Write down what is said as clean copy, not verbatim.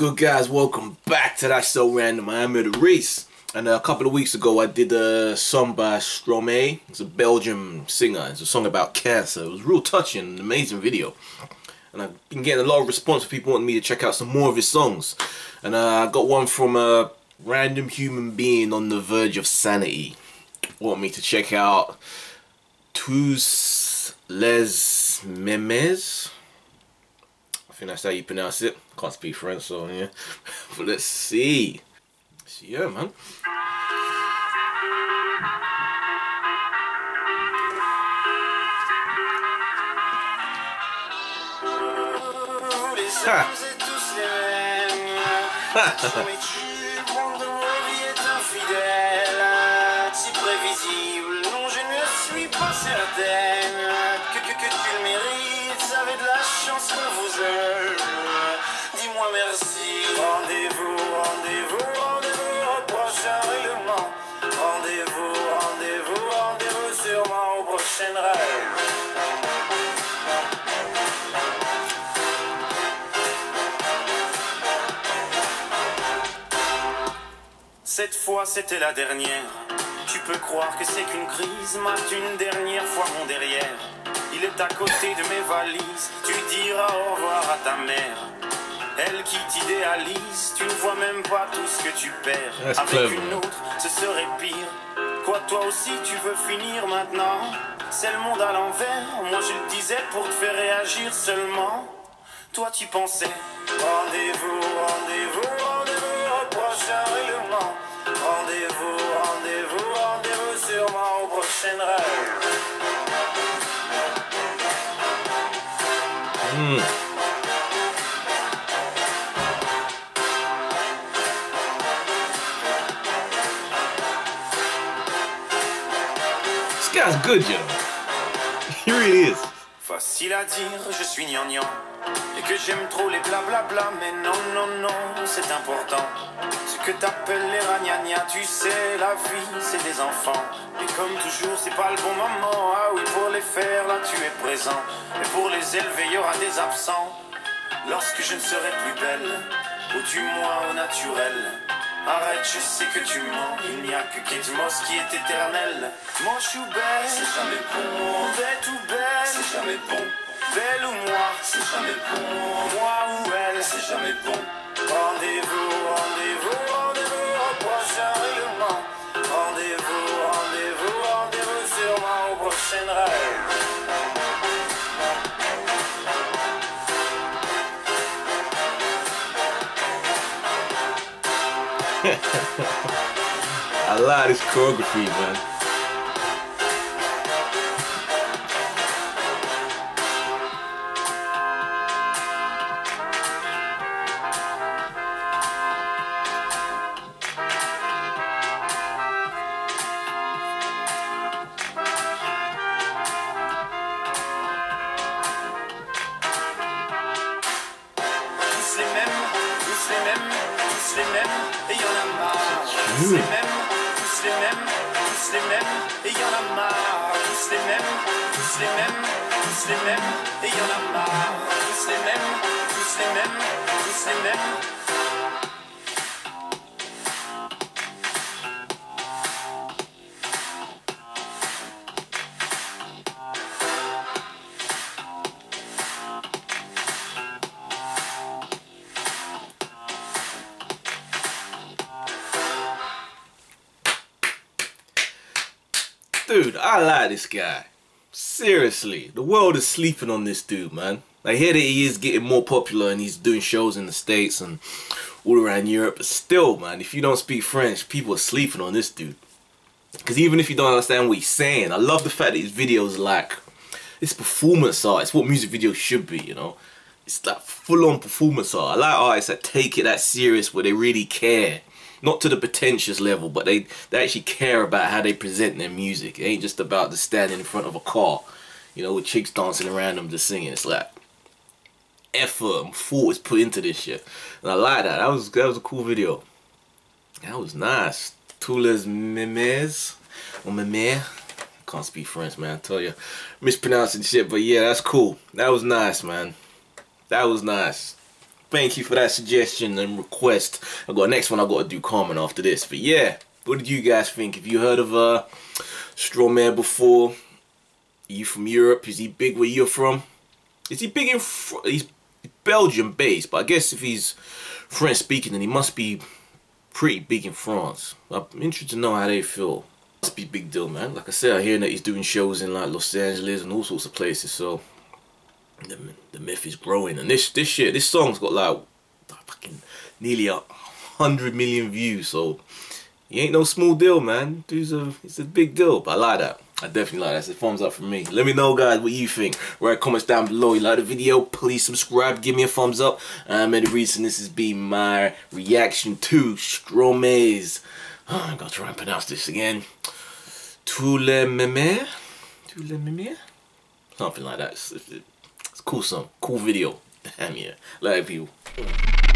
good, guys? Welcome back to That's So Random. I am the Reese, and a couple of weeks ago I did a song by Stromae. It's a Belgian singer. It's a song about cancer. It was real touching, an amazing video, and I've been getting a lot of response from people wanting me to check out some more of his songs. And I got one from a random human being on the verge of sanity. Want me to check out Tous les Memes. I think that's how you pronounce it. Can't speak French, so yeah. But let's see. Yeah, man. Si prévisible, non je ne suis pas certaine que tu le mérites, avez de la chance qu'on vous aime. Dis-moi merci. Rendez-vous, rendez-vous, rendez-vous au prochain règlement. Rendez-vous, rendez-vous, rendez-vous sûrement au prochain rêve. Cette fois c'était la dernière. Tu peux croire que c'est qu'une crise, mate une dernière fois mon derrière. Il est à côté de mes valises, tu diras au revoir à ta mère. Elle qui t'idéalise, tu ne vois même pas tout ce que tu perds. Avec une autre, ce serait pire. Quoi, toi aussi tu veux finir maintenant? C'est le monde à l'envers, moi je le disais pour te faire réagir seulement. Toi tu pensais, rendez-vous, rendez-vous, rendez-vous au prochain règlement. Rendez-vous, rendez-vous, rendez-vous sûrement au prochain rêve. This guy's good, yo. He really is. Facile à dire, je suis gnangnan. Et que j'aime trop les blablabla, mais non, non, non, c'est important. Ce que t'appelles les ragnagnas, tu sais, la vie, c'est des enfants. Et comme toujours, c'est pas le bon moment. Ah oui, pour les faire, là, tu es présent. Et pour les élever, il y aura des absents. Lorsque je ne serai plus belle, ou du moins au naturel. Arrête, je sais que tu mens. Il n'y a que Kate Moss qui est éternelle. Moche ou belle, c'est jamais bon. Bête ou belle, c'est jamais bon. Belle ou moi, c'est jamais bon. Moi ou elle, c'est jamais bon. Rendez-vous, rendez-vous, rendez-vous au prochain règlement. Rendez-vous, rendez-vous, rendez-vous sûrement au prochain rêve. I like this choreography, man. Tous les mêmes, et y'en a marre. Tous les mêmes, tous les mêmes, tous les mêmes, et y'en a marre. Tous les mêmes, tous les mêmes, tous les mêmes, et y'en a marre. Tous les mêmes, tous les mêmes, tous les mêmes. Dude, I like this guy. Seriously, the world is sleeping on this dude, man. I hear that he is getting more popular and he's doing shows in the States and all around Europe, but still, man, if you don't speak French, people are sleeping on this dude. Because even if you don't understand what he's saying, I love the fact that his videos like, it's performance art. It's what music videos should be, you know. It's like full-on performance art. I like artists that take it that serious, where they really care. Not to the pretentious level, but they actually care about how they present their music. It ain't just about the standing in front of a car, you know, with chicks dancing around them just singing. It's like effort and thought is put into this shit. And I like that. That was a cool video. That was nice. Tous les Memes. Or Memes. Can't speak French, man, I tell you. Mispronouncing shit, but yeah, that's cool. That was nice, man. That was nice. Thank you for that suggestion and request. I got next one I got to do Carmen after this. But yeah, what did you guys think? Have you heard of Stromae before? Are you from Europe? Is he big where you're from? Is he big in... He's Belgium based, but I guess if he's French speaking then he must be pretty big in France. I'm interested to know how they feel. Must be a big deal, man. Like I said, I hear that he's doing shows in like Los Angeles and all sorts of places, so the myth is growing. And this song's got like fucking nearly 100 million views, so he ain't no small deal, man. It's a big deal, but I like that. I definitely like that. It's a thumbs up from me. Let me know, guys, what you think. Write comments down below. You like the video, please subscribe, give me a thumbs up. And the reason this has been my reaction to Stromae's, I'm gonna try and pronounce this again, Tous les Mémères? Tous les Mémères? Something like that. It's a cool song, cool video. Damn yeah, like people.